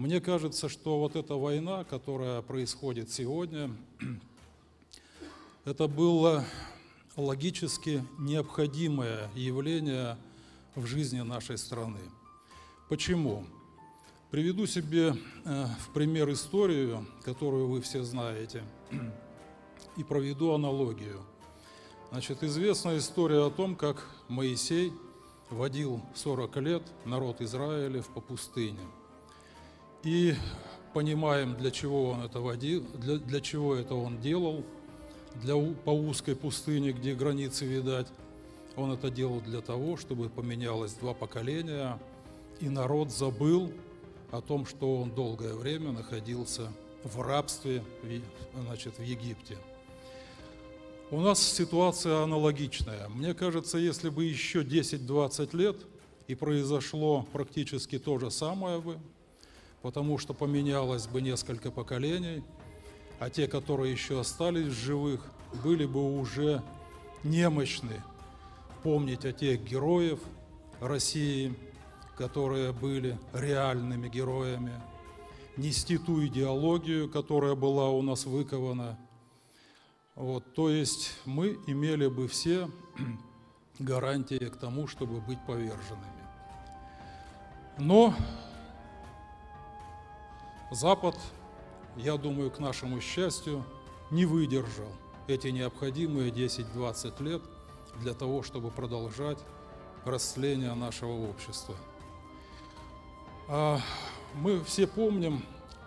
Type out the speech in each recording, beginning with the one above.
Мне кажется, что вот эта война, которая происходит сегодня, это было логически необходимое явление в жизни нашей страны. Почему? Приведу себе в пример историю, которую вы все знаете, и проведу аналогию. Значит, известна история о том, как Моисей водил 40 лет народ Израиля по пустыне. И понимаем, для чего он это водил, для чего это он делал, по узкой пустыне, где границы видать. Он это делал для того, чтобы поменялось 2 поколения, и народ забыл о том, что он долгое время находился в рабстве, значит, в Египте. У нас ситуация аналогичная. Мне кажется, если бы еще 10-20 лет, и произошло практически то же самое бы, потому что поменялось бы несколько поколений, а те, которые еще остались в живых, были бы уже немощны помнить о тех героев России, которые были реальными героями, нести ту идеологию, которая была у нас выкована. Вот, то есть мы имели бы все гарантии к тому, чтобы быть поверженными. Но Запад, я думаю, к нашему счастью, не выдержал эти необходимые 10-20 лет для того, чтобы продолжать растление нашего общества. Мы все помним,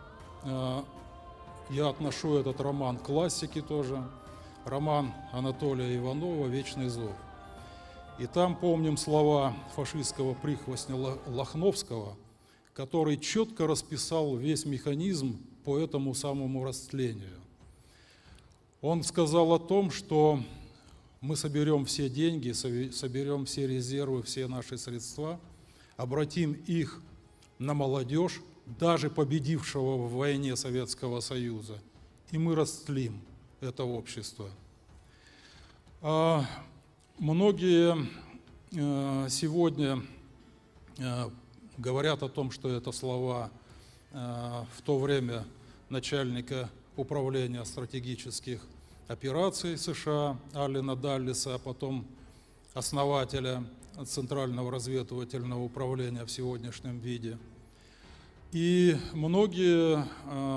я отношу этот роман к классике тоже, роман Анатолия Иванова «Вечный зов». И там помним слова фашистского прихвостня Лохновского, который четко расписал весь механизм по этому самому растлению. Он сказал о том, что мы соберем все деньги, соберем все резервы, все наши средства, обратим их на молодежь, даже победившего в войне Советского Союза, и мы растлим это общество. Многие сегодня говорят о том, что это слова в то время начальника управления стратегических операций США Аллена Даллеса, а потом основателя Центрального разведывательного управления в сегодняшнем виде. И многие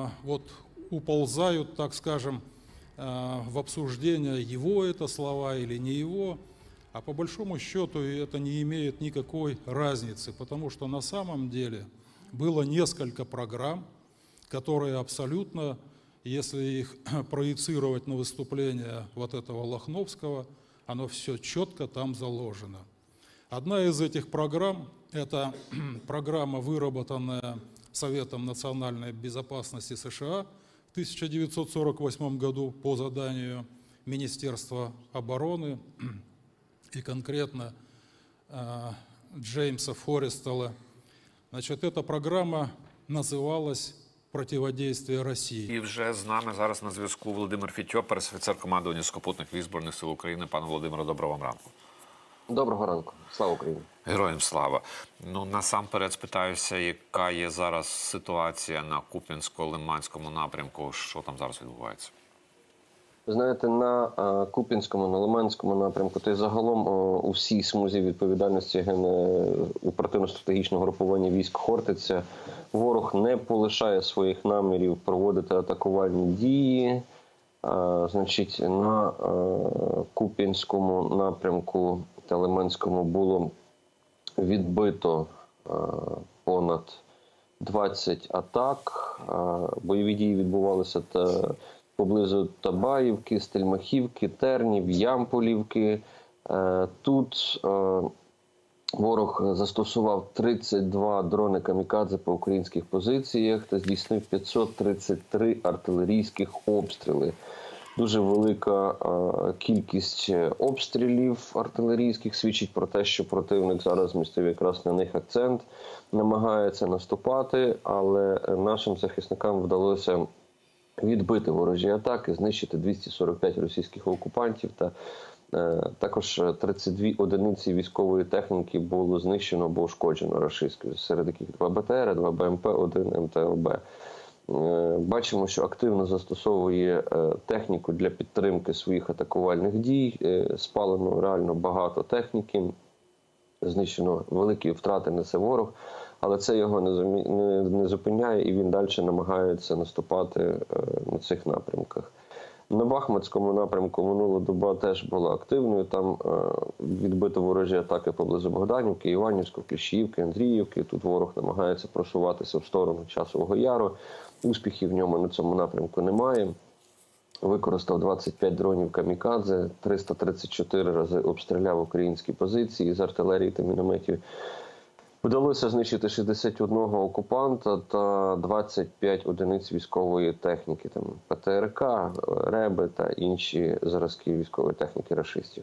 уползают, так скажем, в обсуждение, его это слова или не его, а по большому счету это не имеет никакой разницы, потому что на самом деле было несколько программ, которые абсолютно, если их проецировать на выступление вот этого Лохновского, оно все четко там заложено. Одна из этих программ – это программа, выработанная Советом национальной безопасности США в 1948 году по заданию Министерства обороны и конкретно Джеймса Форестела. Значить, эта програма називалась «Противодействие Росії». І вже з нами зараз на зв'язку Володимир Фітьо, прес-офіцер командування сухопутних військ Збройних сил України. Пане Володимире, доброго вам ранку. Доброго ранку. Слава Україні. Героям слава. Ну, насамперед спитаюся, яка є зараз ситуація на Куп'янсько-Лиманському напрямку, що там зараз відбувається? Ви знаєте, на Куп'янському, на Лиманському напрямку, та й загалом у всій смузі відповідальності оперативно-стратегічного групування військ Хортиця ворог не полишає своїх намірів проводити атакувальні дії. Значить, на Куп'янському напрямку та Лиманському було відбито понад 20 атак. Бойові дії відбувалися поблизу Табаївки, Стельмахівки, Тернів, Ямполівки. Тут ворог застосував 32 дрони камікадзе по українських позиціях та здійснив 533 артилерійських обстріли. Дуже велика кількість обстрілів артилерійських свідчить про те, що противник зараз змістив якраз на них акцент, намагається наступати, але нашим захисникам вдалося відбити ворожі атаки, знищити 245 російських окупантів та Також 32 одиниці військової техніки було знищено або ушкоджено рашистською, серед яких 2 БТР, 2 БМП, 1 МТЛБ. Бачимо, що активно застосовує техніку для підтримки своїх атакувальних дій. Спалено реально багато техніки, знищено великі втрати несе ворог, але це його не зупиняє, і він далі намагається наступати на цих напрямках. На Бахмутському напрямку минула доба теж була активною. Там відбито ворожі атаки поблизу Богданівки, Іванівської, Кліщіївки, Андріївки. Тут ворог намагається просуватися в сторону Часового Яру. Успіхів в ньому на цьому напрямку немає. Використав 25 дронів камікадзе, 334 рази обстріляв українські позиції з артилерії та мінометів. Вдалося знищити 61 окупанта та 25 одиниць військової техніки, там ПТРК, РЕБи та інші зразки військової техніки рашистів.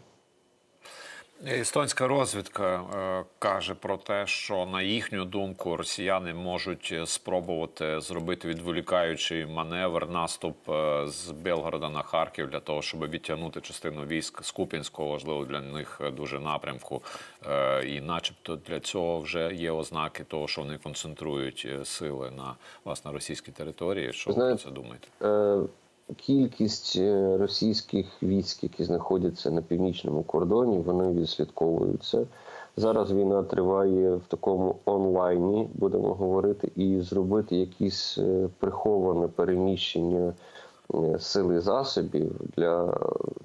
Естонська розвідка каже про те, що, на їхню думку, росіяни можуть спробувати зробити відволікаючий маневр, наступ з Белгорода на Харків для того, щоб відтягнути частину військ з Куп'янського, важливо для них дуже напрямку. І начебто для цього вже є ознаки того, що вони концентрують сили на, власне, російській території. Що ви про це думаєте? Кількість російських військ, які знаходяться на північному кордоні, вони відслідковуються. Зараз війна триває в такому онлайні, будемо говорити, і зробити якісь приховане переміщення сил і засобів для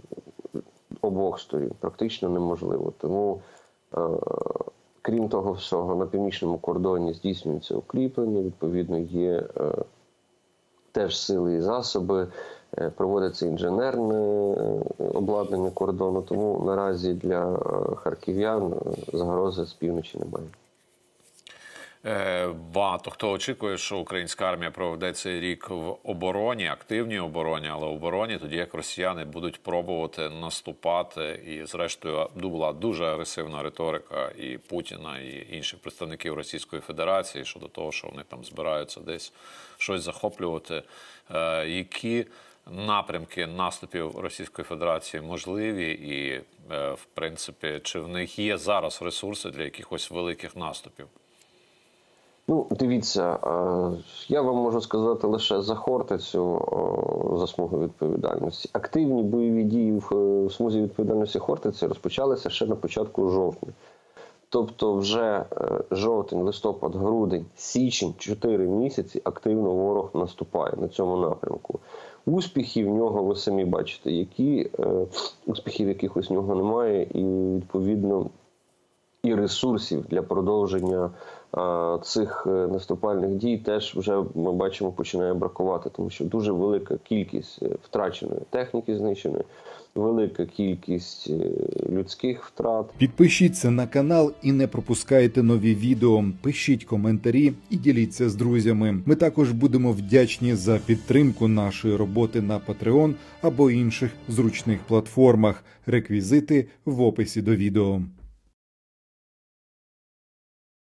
обох сторін практично неможливо. Тому, крім того всього, на північному кордоні здійснюється укріплення, відповідно є теж сили і засоби, проводиться інженерне обладнання кордону, тому наразі для харків'ян загрози з півночі немає. Багато хто очікує, що українська армія проведе цей рік в обороні, активній обороні, але в обороні, тоді як росіяни будуть пробувати наступати. І зрештою була дуже агресивна риторика і Путіна, і інших представників Російської Федерації щодо того, що вони там збираються десь щось захоплювати. Які напрямки наступів Російської Федерації можливі і, в принципі, чи в них є зараз ресурси для якихось великих наступів? Ну, дивіться, я вам можу сказати лише за Хортицю, за смугу відповідальності. Активні бойові дії в смузі відповідальності Хортиці розпочалися ще на початку жовтня. Тобто вже жовтень, листопад, грудень, січень, 4 місяці активно ворог наступає на цьому напрямку. Успіхів в нього, ви самі бачите, успіхів якихось в нього немає, і відповідно і ресурсів для продовження цих наступальних дій теж вже, ми бачимо, починає бракувати, тому що дуже велика кількість втраченої техніки знищеної, велика кількість людських втрат. Підпишіться на канал і не пропускайте нові відео. Пишіть коментарі і діліться з друзями. Ми також будемо вдячні за підтримку нашої роботи на Patreon або інших зручних платформах. Реквізити в описі до відео.